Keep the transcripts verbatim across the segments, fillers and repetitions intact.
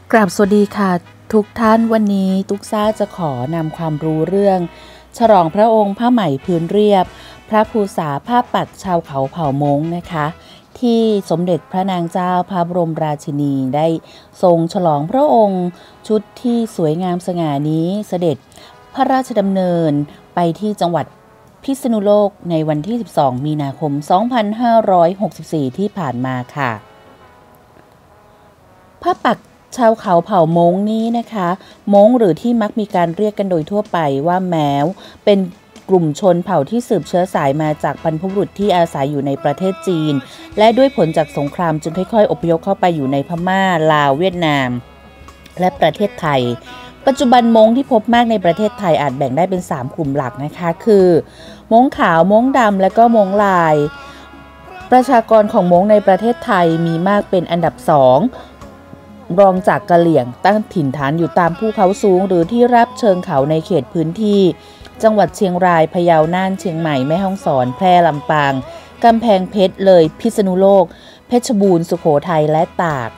กราบสวัสดีค่ะทุกท่านวันนี้ตุ๊กซ่าจะขอนำความรู้เรื่องฉลองพระองค์ผ้าไหมพื้นเรียบพระภูษาผ้าปักชาวเขาเผ่ามงนะคะที่สมเด็จพระนางเจ้าพระบรมราชินีได้ทรงฉลองพระองค์ชุดที่สวยงามสง่านี้เสด็จพระราชดำเนินไปที่จังหวัดพิษณุโลกในวันที่สิบสองมีนาคมสองพันห้าร้อยหกสิบสี่ที่ผ่านมาค่ะผ้าปักชาวเขาเผ่ามงนี้นะคะมงหรือที่มักมีการเรียกกันโดยทั่วไปว่าแม้วเป็นกลุ่มชนเผ่าที่สืบเชื้อสายมาจากบรรพบุรุษที่อาศัยอยู่ในประเทศจีนและด้วยผลจากสงครามจึงค่อยๆอพยพเข้าไปอยู่ในพม่าลาวเวียดนามและประเทศไทยปัจจุบันมงที่พบมากในประเทศไทยอาจแบ่งได้เป็นสามกลุ่มหลักนะคะคือมงขาวมงดำและก็มงลายประชากรของมงในประเทศไทยมีมากเป็นอันดับสองรองจากกะเหลี่ยงตั้งถิ่นฐานอยู่ตามภูเขาสูงหรือที่ราบเชิงเขาในเขตพื้นที่จังหวัดเชียงรายพะเยาน่านเชียงใหม่แม่ฮ่องสอนแพร่ลำปางกำแพงเพชรเลยพิษณุโลกเพชรบูรณ์สุโขทัยและตาก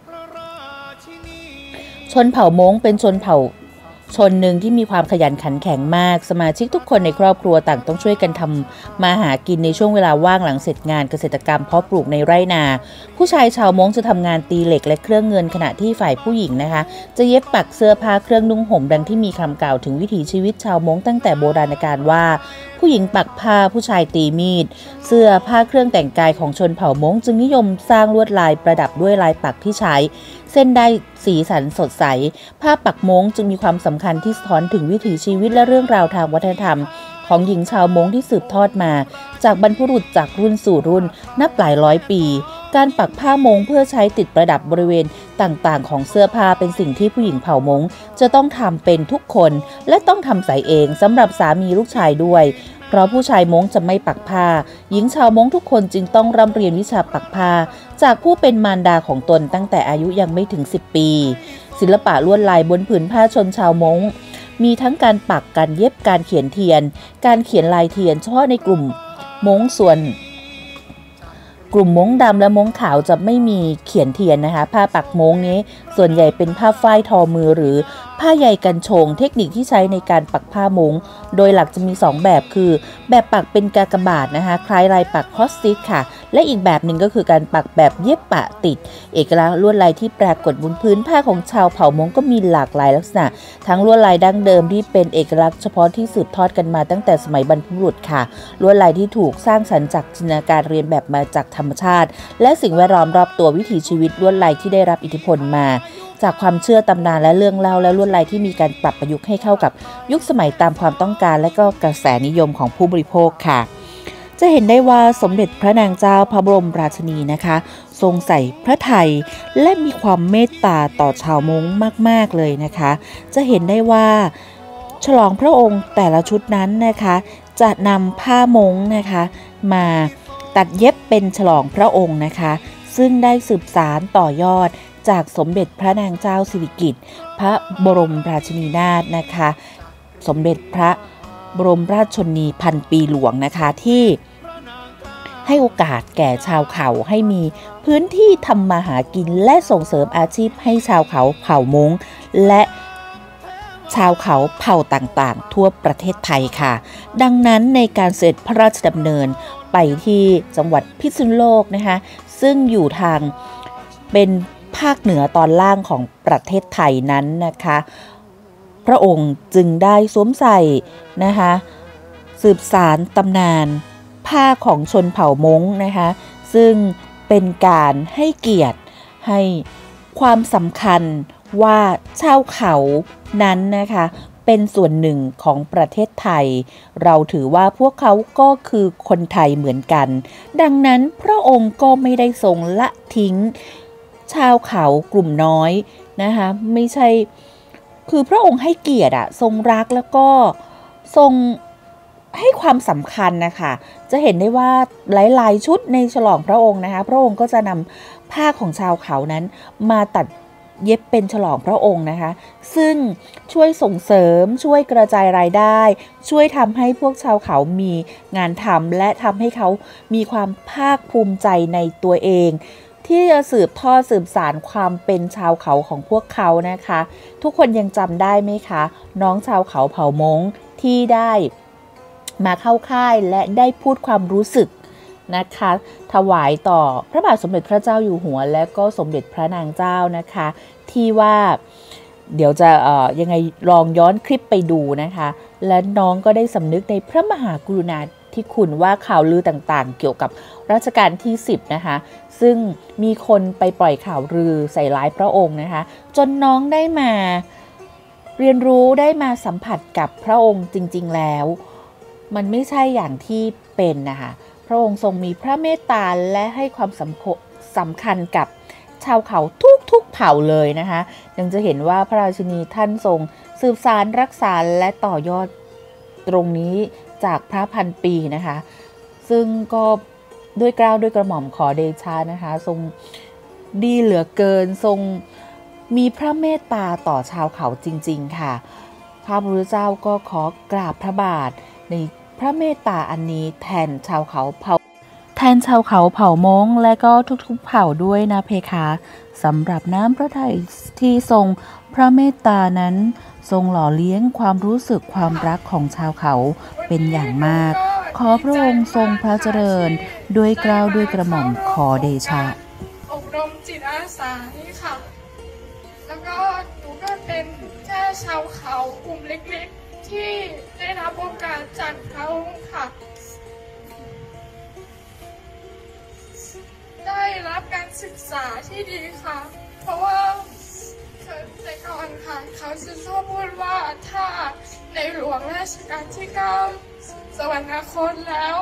ชนเผ่ามงเป็นชนเผ่าชนหนึ่งที่มีความขยันขันแข็งมากสมาชิกทุกคนในครอบครัวต่างต้องช่วยกันทำมาหากินในช่วงเวลาว่างหลังเสร็จงานเกษตรกรรมเพาะปลูกในไร่นาผู้ชายชาวมงจะทำงานตีเหล็กและเครื่องเงินขณะที่ฝ่ายผู้หญิงนะคะจะเย็บปักเสื้อผ้าเครื่องนุ่งห่มดังที่มีคำกล่าวถึงวิถีชีวิตชาวมงตั้งแต่โบราณกาลว่าผู้หญิงปักผ้าผู้ชายตีมีดเสื้อผ้าเครื่องแต่งกายของชนเผ่ามงจึงนิยมสร้างลวดลายประดับด้วยลายปักที่ใช้เส้นได้สีสันสดใสผ้าปักมงจึงมีความสำคัญที่สะท้อนถึงวิถีชีวิตและเรื่องราวทางวัฒนธรรมของหญิงชาวมงที่สืบทอดมาจากบรรพบุรุษจากรุ่นสู่รุ่นนับหลายร้อยปีการปักผ้ามงเพื่อใช้ติดประดับบริเวณต่างๆของเสื้อผ้าเป็นสิ่งที่ผู้หญิงเผ่ามงจะต้องทำเป็นทุกคนและต้องทำใส่เองสำหรับสามีลูกชายด้วยเพราะผู้ชายมงจะไม่ปักผ้าหญิงชาวมงทุกคนจึงต้องร่ำเรียนวิชาปักผ้าจากผู้เป็นมารดาของตนตั้งแต่อายุยังไม่ถึงสิบปีศิลปะลวดลายบนผืนผ้าชนชาวมงมีทั้งการปักการเย็บการเขียนเทียนการเขียนลายเทียนเฉพาะในกลุ่มมงส่วนกลุ่มมงดำและมงขาวจะไม่มีเขียนเทียนนะคะผ้าปักมงนี้ส่วนใหญ่เป็นผ้าฝ้ายทอมือหรือผ้าใยกันชงเทคนิคที่ใช้ในการปักผ้ามงโดยหลักจะมีสองแบบคือแบบปักเป็นกากบาทนะคะคล้ายลายปักคอสติสค่ะและอีกแบบหนึ่งก็คือการปักแบบเย็บปะติดเอกลักษณ์ลวดลายที่ปรากฏบนพื้นผ้าของชาวเผ่ามงก็มีหลากหลายลักษณะทั้งลวดลายดั้งเดิมที่เป็นเอกลักษณ์เฉพาะที่สืบทอดกันมาตั้งแต่สมัยบรรพบุรุษค่ะลวดลายที่ถูกสร้างสรรค์จากจินตนาการเรียนแบบมาจากธรรมชาติและสิ่งแวดล้อมรอบตัววิถีชีวิตลวดลายที่ได้รับอิทธิพลมาจากความเชื่อตำนานและเรื่องเล่าและลวดลายที่มีการปรับประยุกต์ให้เข้ากับยุคสมัยตามความต้องการและก็กระแสนิยมของผู้บริโภคค่ะจะเห็นได้ว่าสมเด็จพระนางเจ้าพระบรมราชินีนะคะทรงใส่พระไทยและมีความเมตตาต่อชาวมงมากๆเลยนะคะจะเห็นได้ว่าฉลองพระองค์แต่ละชุดนั้นนะคะจะนำผ้ามงนะคะมาตัดเย็บเป็นฉลองพระองค์นะคะซึ่งได้สืบสานต่อยอดจากสมเด็จพระนางเจ้าสิริกิติ์พระบรมราชินีนาถนะคะสมเด็จพระบรมราชชนนีพันปีหลวงนะคะที่ให้โอกาสแก่ชาวเขาให้มีพื้นที่ทำมาหากินและส่งเสริมอาชีพให้ชาวเขาเผ่ามงและชาวเขาเผ่าต่างๆทั่วประเทศไทยค่ะดังนั้นในการเสด็จพระราชดำเนินไปที่จังหวัดพิษณุโลกนะคะซึ่งอยู่ทางเป็นภาคเหนือตอนล่างของประเทศไทยนั้นนะคะพระองค์จึงได้สวมใส่นะคะสืบสานตำนานผ้าของชนเผ่ามงนะคะซึ่งเป็นการให้เกียรติให้ความสำคัญว่าชาวเขานั้นนะคะเป็นส่วนหนึ่งของประเทศไทยเราถือว่าพวกเขาก็คือคนไทยเหมือนกันดังนั้นพระองค์ก็ไม่ได้ทรงละทิ้งชาวเขากลุ่มน้อยนะคะไม่ใช่คือพระองค์ให้เกียรติอะทรงรักแล้วก็ทรงให้ความสำคัญนะคะจะเห็นได้ว่าหลายๆชุดในฉลองพระองค์นะคะพระองค์ก็จะนำผ้าของชาวเขานั้นมาตัดเย็บเป็นฉลองพระองค์นะคะซึ่งช่วยส่งเสริมช่วยกระจายรายได้ช่วยทำให้พวกชาวเขามีงานทำและทำให้เขามีความภาคภูมิใจในตัวเองที่จะสืบทอดสืบสานความเป็นชาวเขาของพวกเขานะคะทุกคนยังจำได้ไหมคะน้องชาวเขาเผ่ามงที่ได้มาเข้าค่ายและได้พูดความรู้สึกนะคะถวายต่อพระบาทสมเด็จพระเจ้าอยู่หัวและก็สมเด็จพระนางเจ้านะคะที่ว่าเดี๋ยวจะเอ่อยังไงลองย้อนคลิปไปดูนะคะและน้องก็ได้สำนึกในพระมหากรุณาธิคุณว่าข่าวลือต่างๆเกี่ยวกับรัชกาลที่สิบนะคะซึ่งมีคนไปปล่อยข่าวลือใส่ร้ายพระองค์นะคะจนน้องได้มาเรียนรู้ได้มาสัมผัสกับพระองค์จริงๆแล้วมันไม่ใช่อย่างที่เป็นนะคะพระองค์ทรงมีพระเมตตาและให้ความสำคัญกับชาวเขาทุกๆเผ่าเลยนะคะยังจะเห็นว่าพระราชินีท่านทรงสืบสานรักษาและต่อยอดตรงนี้จากพระพันปีนะคะซึ่งก็ด้วยเกล้าด้วยกระหม่อมขอเดชะนะคะทรงดีเหลือเกินทรงมีพระเมตตาต่อชาวเขาจริงๆค่ะพระพุทธเจ้าก็ขอกราบพระบาทในพระเมตตาอันนี้แทนชาวเขาเผ่าแทนชาวเขาเผ่ามงและก็ทุกๆเผ่าด้วยนะเพคะสำหรับน้ำพระทัยที่ทรงพระเมตตานั้นทรงหล่อเลี้ยงความรู้สึกความรักของชาวเขาเป็นอย่างมากขอพระองค์ทรงพระเจริญด้วยเกล้าด้วยกระหม่อมขอเดชะอบรมจิตอาสานี่ค่ะแล้วก็หนูก็เป็นแค่ชาวเขากลุ่มเล็กๆที่ได้รับโอกาสจากเขาค่ะได้รับการศึกษาที่ดีค่ะเพราะว่าแต่ก่อนค่ะเขาจะชอบพูดว่าถ้าในหลวงรัชกาลที่เก้าสวรรคตแล้ว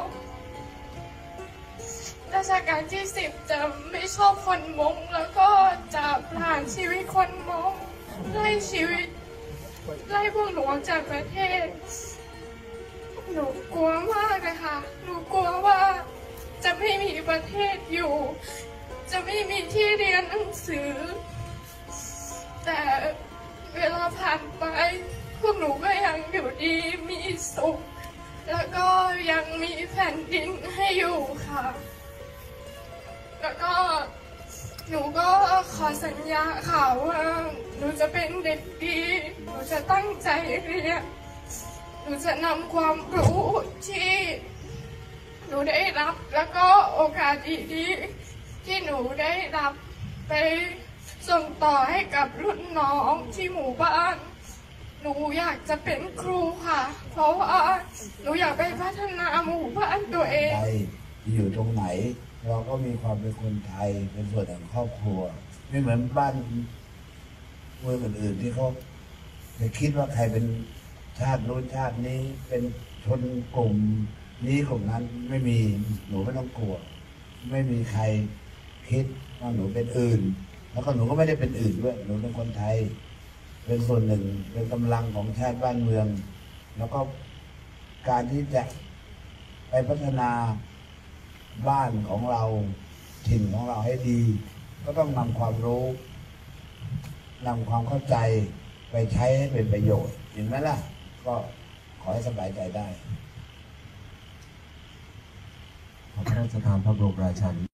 รัชกาลที่สิบจะไม่ชอบคนมงแล้วก็จะผ่านชีวิตคนมงไล่ชีวิตไล่พวกหนูออกจากประเทศหนูกลัวมากเลยค่ะหนูกลัวว่าจะไม่มีประเทศอยู่จะไม่มีที่เรียนหนังสือแต่เวลาผ่านไปพวกหนูก็ยังอยู่ดีมีสุขแล้วก็ยังมีแผ่นดินให้อยู่ค่ะแล้วก็หนูก็ขอสัญญาค่ะว่าหนูจะเป็นเด็กดีหนูจะตั้งใจเรียนหนูจะนำความรู้ที่หนูได้รับแล้วก็โอกาสดีๆที่หนูได้รับไปส่งต่อให้กับรุ่นน้องที่หมู่บ้านหนูอยากจะเป็นครูค่ะเพราะว่าหนูอยากไปพัฒนาหมู่บ้านตัวเองอยู่ตรงไหนเราก็มีความเป็นคนไทยเป็นส่วนหนึ่งครอบครัวไม่เหมือนบ้านเมืองอื่นๆที่เขาจะคิดว่าใครเป็นชาตินู้นชาตินี้เป็นชนกลุ่มนี้กลุ่มนั้นไม่มีหนูไม่ต้องกลัวไม่มีใครคิดว่าหนูเป็นอื่นแล้วก็หนูก็ไม่ได้เป็นอื่นด้วยหนูเป็นคนไทยเป็นส่วนหนึ่งเป็นกำลังของชาติบ้านเมืองแล้วก็การที่จะไปพัฒนาบ้านของเราถิ่นของเราให้ดีก็ต้องนำความรู้นำความเข้าใจไปใช้ให้เป็นประโยชน์เห็นไหมล่ะก็ขอให้สบายใจได้ขอพระราชทานพระบรมราชานุ